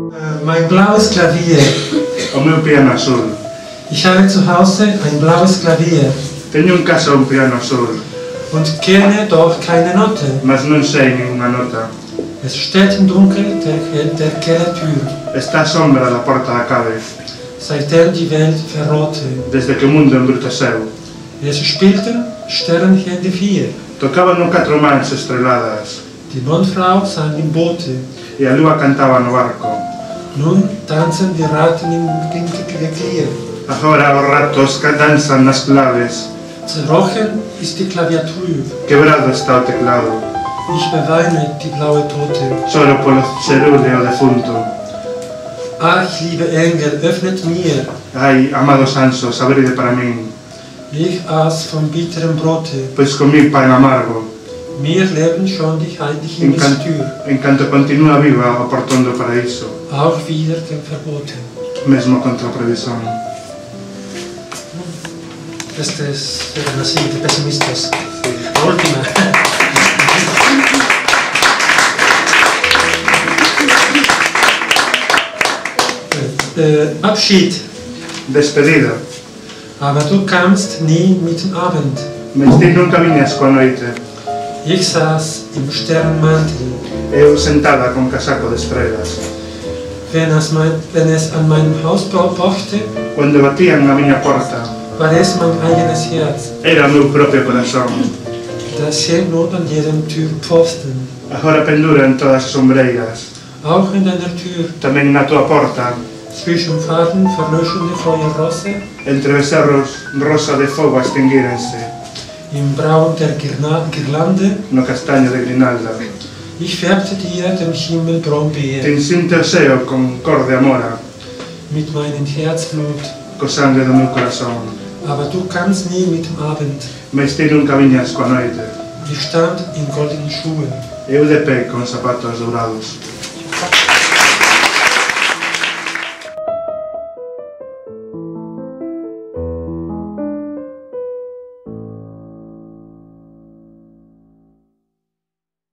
Mein blaues Klavier. O meu piano azul. Ich habe zu Hause ein blaues Klavier. Teño en casa un piano azul. Und kenne doch keine Note. Mas non sei ninguna nota. Es steht im Dunkeln der Kellertür. Está a sombra da porta da cabe. Seitdem die Welt verrohte. Desde que o mundo embruteceu. Es spielten Sternchen die Vier. Tocaban no 4 mans estreladas. Die Mondfrau sang im Boote. E a lúa cantaba no barco. Nun tanzen die Ratten im Geklier. Agora os ratos danzan nas claves. Zerbrochen ist die Klaviatur. Quebrado está o teclado. Ich beweine die blaue Tote. Choro polo cerúleo defunto. Ach, liebe Engel, öffnet mir. Ai, amados anxos, abride para min. Ich aß vom bitteren Brote. Pois comí pan amargo. Wir leben schon die heilige Himmelstür. En canto continúa viva o portón do paraíso. Auch wieder dem Verboten. Mesmo contra a prohibición. Estes eran así, de pesimistas. La última. Abschied. Despedida. Aber du kamst nie mit dem Abend. Mas ti nunca viñas coa noite. Ich saß im Sternenmantel. Eu sentada con casaco de estrelas. Wenn es an meinem Haus pochte, Quando batían a miña porta, war es mein eigenes Herz. era o meu propio corazón. Das hängt nun an jedem Türpfosten. Agora pendura en todas as ombreiras. Auch in deiner Tür. Tamén na tua porta. Zwischen Farben verlöschende Feuerrosse. Entre becerros rosa de fogo a extinguírense. Im Braun der Girlande. No castaño de grinalda. Ich färbte dir dem Himmel Brombeer. Te insinte o seo con cor de amora. Mit meinem Herzblut. Co sangue do meu corazón. Aber du kamst nie mit dem Abend. Mas ti nunca viñas coa noite. Ich stand in goldenen Schuhen. Eu de pé con zapatos dourados.